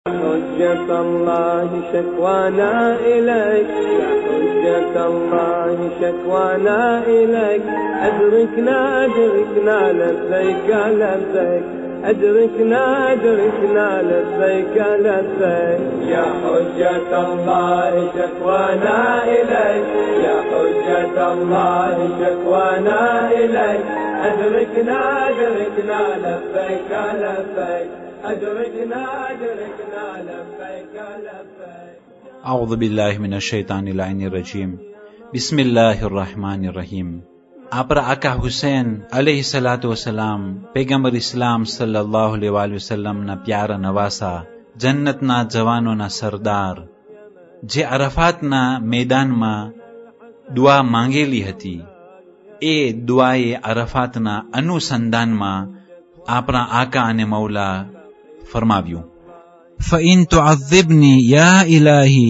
حجة الله شكوانا إليك، يا حجة الله شكوانا إليك، أدركنا أدركنا لبيك لبيك، أدركنا أدركنا لبيك لبيك، يا حجة الله شكوانا إليك، يا حجة الله شكوانا إليك، أدركنا أدركنا لبيك لبيك، أدركنا أدركنا لبيك لبيك. أعوذ بالله من الشيطان اللعين الرجيم. بسم الله الرحمن الرحیم. આપણા આકા હુસૈન અલૈહિ સલાતુ વસલામ પૈગંબર ઇસ્લામ સલ્લલ્લાહુ અલૈહિ વસલ્લમના પ્યારા નવાસા, જન્નતના જવાનોના સરદાર, જે અરફાતના મેદાનમાં દુઆ માંગેલી હતી, એ દુઆએ અરફાતના અનુસંધાનમાં આપણા આકા અને મૌલા ફરમાવ્યું, فإن تعذبني يا إلهي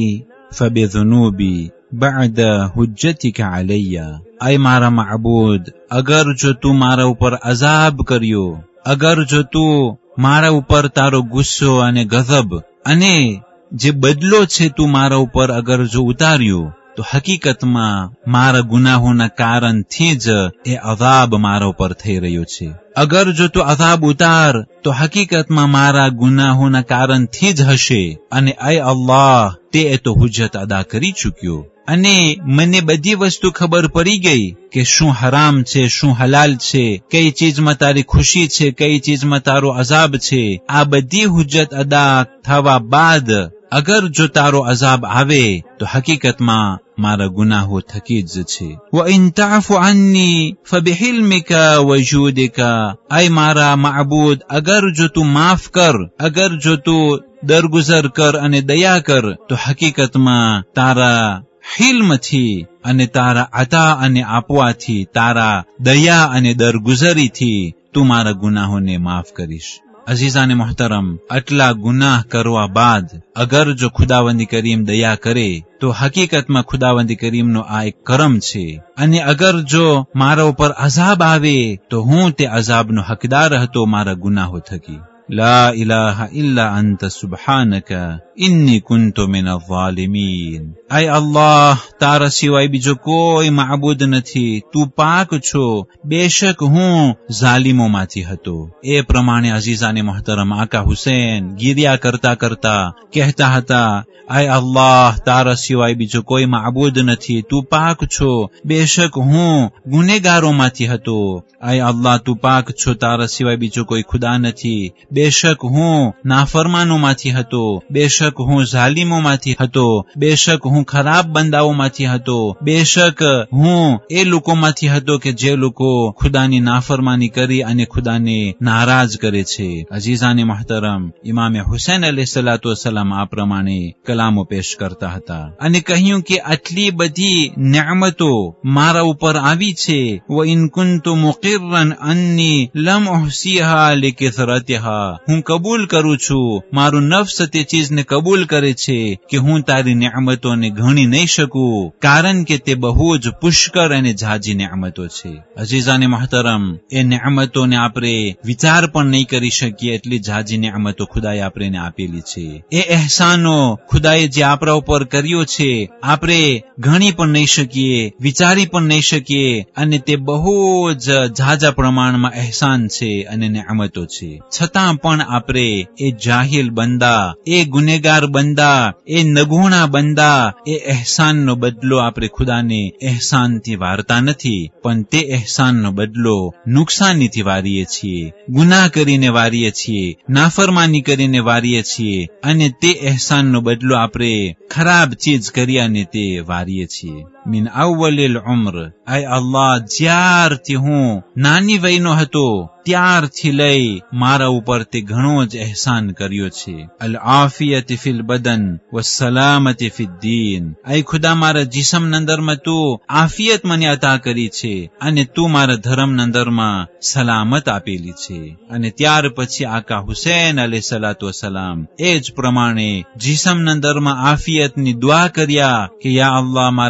فبذنوبي بعد حجتك علي. ऐ मारा माबूद, अगर जो तू मारा ऊपर अजाब कर्यो, अगर जो तू मारा ऊपर तारो गुस्सो अने गजब अने जे बदलो छे तू मारा ऊपर अगर जो उतार्यो, तो हकीकतમાં મારા ગુનાહોના કારણથી જ એ અઝાબ મારા ઉપર થઈ રહ્યો છે. અગર જો તું અઝાબ ઉતાર તો હકીકતમાં મારા ગુનાહોના કારણથી જ હશે, અને એ અલ્લાહ તે તો હુજ્જત અદા કરી ચૂક્યો, અને મને બધી વસ્તુ ખબર પડી ગઈ કે શું હરામ છે, શું હલાલ છે, કઈ ચીજમાં તારી ખુશી છે, કઈ ચીજમાં તારો અઝાબ છે. આ બધી હુજ્જત અદા થવા બાદ અગર જો તારો અઝાબ આવે તો હકીકતમાં મારા ગુનાહો થકી જ છે. وَإِن تَعْفُ عَنِّي فَبِحِلْمِكَ وَجُودِكَ. ऐ મારા માબૂદ, અગર જો તું માફ કર, અગર જો તું દરગુજર કર અને દયા કર, તો હકીકતમાં તારા હિલ્મથી અને તારા અતા અને આપવાથી, તારા દયા અને દરગુજરીથી તું મારા ગુનાહોને માફ કરીશ. અઝીઝાને મોહતરમ, આટલા ગુનાહ કરવા બાદ અગર જો ખુદાવંદી કરીમ દયા કરે તો હકીકતમાં ખુદાવંદી કરીમનો આ એક કરમ છે, અને અગર જો મારા ઉપર અઝાબ આવે તો હું તે અઝાબનો હકદાર હતો મારા ગુનાહો થકી. لا إله إلا أنت سبحانك إني كنت من الظالمين. ऐ अल्लाह, तारा सिवाय बीजो कोई माबूद નથી, તું પાક છો, બેશક હું ઝાલિમોમાંથી હતો. એ પ્રમાણે અઝીઝાને મોહતરમ આકા હુસૈન ગીર્યા કરતા કરતા કહેતા હતા, ऐ अल्लाह, तारा सिवाय बीजो कोई माबूद નથી, તું પાક છો, બેશક હું ગુનેગારોમાંથી હતો. ऐ अल्लाह, તું પાક છો, તારા સિવાય બીજો કોઈ ખુદા નથી, બેશક હું નાફરમાનોમાંથી હતો, બેશક હું ઝાલિમોમાંથી હતો, બેશક હું ખરાબ બંદાઓમાંથી હતો, બેશક હું એ લોકોમાંથી હતો કે જે લોકો ખુદાની નાફરમાની કરી અને ખુદાને નારાજ કરે છે. અઝીઝાને મોહતરમ, ઇમામે હુસૈન અલૈહિસ્સલાતુ વસ્સલામ આ પ્રમાણે કલામો પેશ કરતા હતા અને કહ્યું કે આટલી બધી નિયામતો મારા ઉપર આવી છે. وَإِن كُنتُ مُقِرًّا أَنِّي لَمْ أُحْصِيهَا لِكَثْرَتِهَا. હું કબૂલ કરું છું, મારું નફ્સ તે ચીજને કબૂલ કરે છે કે હું તારી નિયામતોને ગણી નહીં શકું, કારણ કે તે બહુ જ પુષ્કળ અને ઝાઝી નિયામતો છે. અઝીઝાને મોહતરમ, એ નિયામતોને આપણે વિચાર પણ નહીં કરી શકીએ, એટલી ઝાઝી નિયામતો ખુદાએ આપણને આપેલી છે. એ અહેસાનો ખુદાએ જે આપણા ઉપર કર્યો છે આપણે ગણી પણ નહીં શકીએ, વિચારી પણ નહીં શકીએ, અને તે બહુ જ ઝાઝા પ્રમાણમાં અહેસાન છે અને નિયામતો છે. છતાં પણ આપણે એ જાહિલ બંદા, એ ગુનેગાર બંદા, એ નગુણા બંદા એ અહેસાનનો બદલો આપણે ખુદાને અહેસાનથી વારતા નથી, પણ તે અહેસાનનો બદલો નુકસાનીથી વારીએ છીએ, ગુનાહ કરીને વારીએ છીએ, નાફરમાની કરીને વારીએ છીએ, અને તે અહેસાનનો બદલો આપણે ખરાબ ચીજ કરી અને તે વારીએ છીએ. મિન અવ્વલિલ ઉમ્ર. ऐ अल्लाह, જ્યારથી હું નાની વયનો હતો ત્યારથી લઈ મારા ઉપર તે ઘણો જ અહેસાન કર્યો છે. અલ આફિયત ફિલ બદન વસલામત ફિદ દીન. ऐ ખુદા, મારા જીસમના અંદરમાં તું આફિયત મને અતા કરી છે અને તું મારા ધર્મના અંદરમાં સલામત આપેલી છે. અને ત્યાર પછી આકા હુસૈન અલૈહિસ્સલાતુ વસ્સલામ એ જ પ્રમાણે જીસમના અંદરમાં આફિયતની દુઆ કર્યા કે યા અલ્લાહ, મારા જીસમ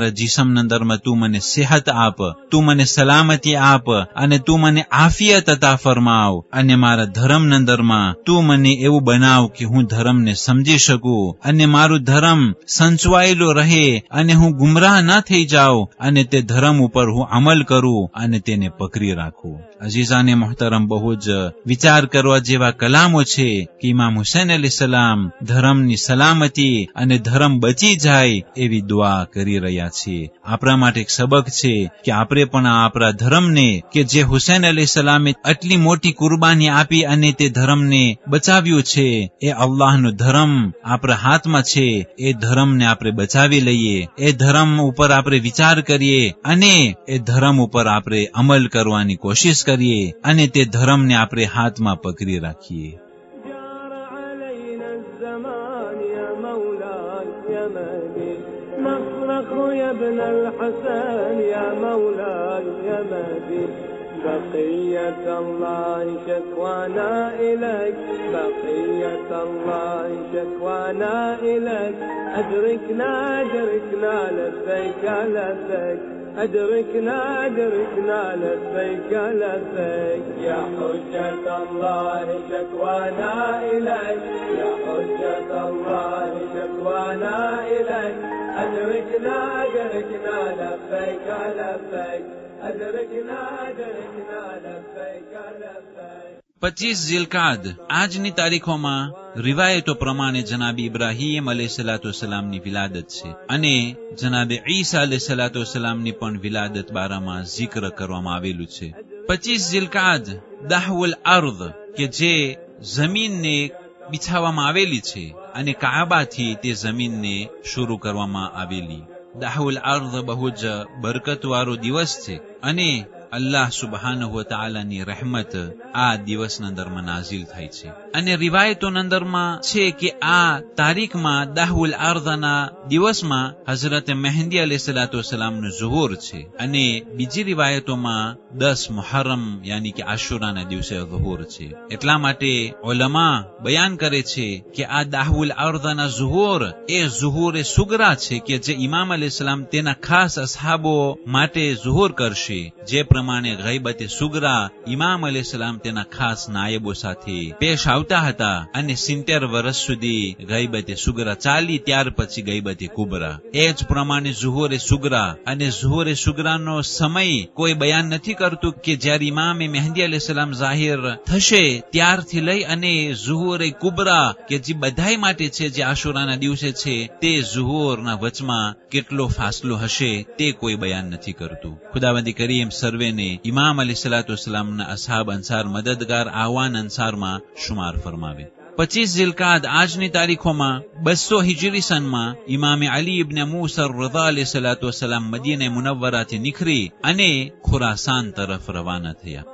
મોસમના તું મને સેહત આપ, તું મને સલામતી આપ અને તું મને આફિયત અતા ફરમાવ, અને મારા ધર્મના અંદરમાં તું મને એવું બનાવ કે હું ધર્મને સમજી શકું અને મારું ધર્મ સંચવાયેલું રહે અને હું ગુમરાહ ન થઈ જાઉં અને તે ધર્મ ઉપર હું અમલ કરું અને તેને પકડી રાખું. અઝીઝાને મોહતરમ, બહુ જ વિચાર કરવા જેવા કલામો છે કે ઇમામ હુસૈન અલૈહિસ્સલામ ધર્મની સલામતી અને ધર્મ બચી જાય એવી દુઆ કરી રહ્યા છે. આપણા માટે એક સબક છે કે આપણે પણ આપણા ધર્મને, કે જે હુસૈન અલૈહિસ્સલામે આટલી મોટી કુરબાની આપી અને તે ધર્મને બચાવ્યું છે, એ અલ્લાહનો ધર્મ આપણા હાથમાં છે. એ ધર્મને આપણે બચાવી લઈએ, એ ધર્મ ઉપર આપણે વિચાર કરીએ અને એ ધર્મ ઉપર આપણે અમલ કરવાની કોશિશ કરીએ અને તે ધર્મને આપણે હાથમાં પકડી રાખીએ. بقية الله شكوانا إليك، بقية الله شكوانا إليك، أدركنا أدركنا لبيك لبيك، أدركنا أدركنا لبيك لبيك، يا حجة الله شكوانا إليك، يا حجة الله شكوانا إليك، أدركنا أدركنا لبيك لبيك، أدركنا أدركنا لبيك لبيك. 25 ઝિલકાદ આજની તારીખોમાં રિવાયતો પ્રમાણે જનાબ ઇબ્રાહીમ અલૈહિસ્સલામની વિલાદત છે અને જનાબ ઈસા અલૈહિસ્સલામની પણ વિલાદત બારામાં zikr કરવામાં આવેલું છે. 25 ઝિલકાદ દાહવલ અર્દ, કે જે જમીનને બિછાવવામાં આવેલી છે અને કાબાથી તે જમીનને શરૂ કરવામાં આવેલી. દાહવલ અર્દ બહુ જ બરકતવાળો દિવસ છે અને અલ્લાહ સુબહાનહુ વ તઆલાની રહેમત આ દિવસના અંદરમાં નાઝિલ થાય છે. અને રિવાયતોના અંદરમાં છે કે આ તારીખમાં દાહવલ અર્દના દિવસમાં હઝરત મહેદી અલૈહિસ્સલામનું ઝુહુર છે અને બીજી રિવાયતોમાં 10 મુહર્રમ યાની કે આશુરાના દિવસે ઝુહુર છે. એટલા માટે ઉલમા બયાન કરે છે કે આ દાહવલ અર્દના ઝુહુર એ ઝુહુર સુગરા છે કે જે ઇમામ અલૈહિસ્સલામ તેના ખાસ અસહાબો માટે ઝુહુર કરશે. જે પ્રમાણે ગૈબતે સુગરા ઇમામ અલૈહિસ્સલામ તેના ખાસ નાયબો સાથે પેશ આવતા હતા અને 70 વર્ષ સુધી ગૈબતે સુગરા ચાલી, ત્યાર પછી ગૈબતે કુબરા. એ જ પ્રમાણે ઝુહુરે સુગરા અને ઝુહુરે સુગરાનો સમય કોઈ બયાન નથી કરતું કે જ્યારે ઇમામે મહેદી અલૈહિસ્સલામ જાહેર થશે ત્યારથી લઈ અને ઝુહુરે કુબરા કે જે બધાય માટે છે, જે આશુરાના દિવસે છે, તે ઝુહુરના વચમાં કેટલો ફાસલો હશે તે કોઈ બયાન નથી કરતું. ખુદાવંદી કરીમ સર્વેને ઇમામ અલૈહિસ્સલામના અસહાબ અંસાર મદદગાર આવાન અંસારમાં શુમાર ફરમાવે. 25 ઝિલકાદ આજની તારીખોમાં 200 હિજરી સનમાં ઇમામે અલી ઇબ્ન મૂસા રઝા અલૈહિસ્સલામ મદીના મુનવ્વરાથી નીકળી અને ખુરાસાન તરફ રવાના થયા.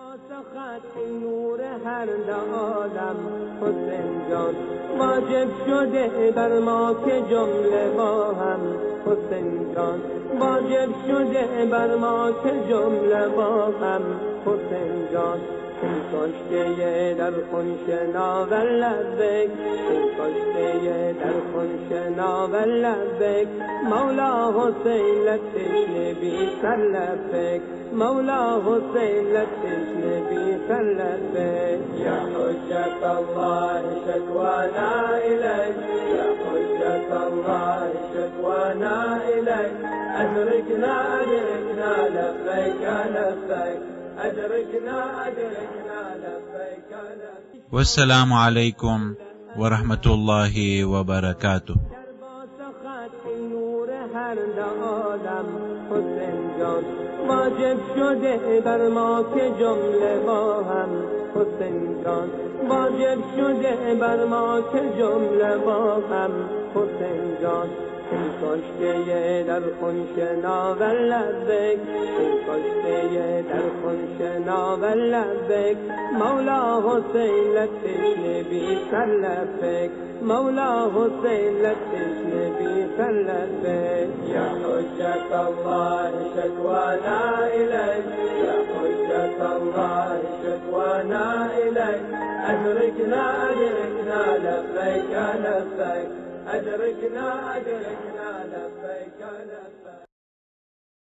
واجب شده بر ما که جمله با هم حسین جان، واجب شده بر ما که جمله با هم حسین جان، این کشته در خون شناور لبک، این کشته در خون شناور لبک، مولا حسین لطش بی سر لبک، مولا حسین لطش بی سر لبک، یا حجت الله شکوانا إليك، يا حجة الله شكوانا إليك، أدركنا أدركنا لبيك لبيك، أدركنا أدركنا لبيك لبيك. والسلام عليكم ورحمة الله وبركاته. واجب شده بر ما که جمله با هم حسین جان، واجب شده بر ما که جمله با هم حسین جان، این کشته در خون شناور لبک، این کشته در خون شناور لبک، مولا حسین لطش بی سر لبک، مولا حسین لطش بی سر لبک، یا حجت الله شکوانا إليك، يا حجت الله شكوانا إليك، أدركنا أدركنا لبيك لبيك، أدركنا أدركنا لبيك لبيك.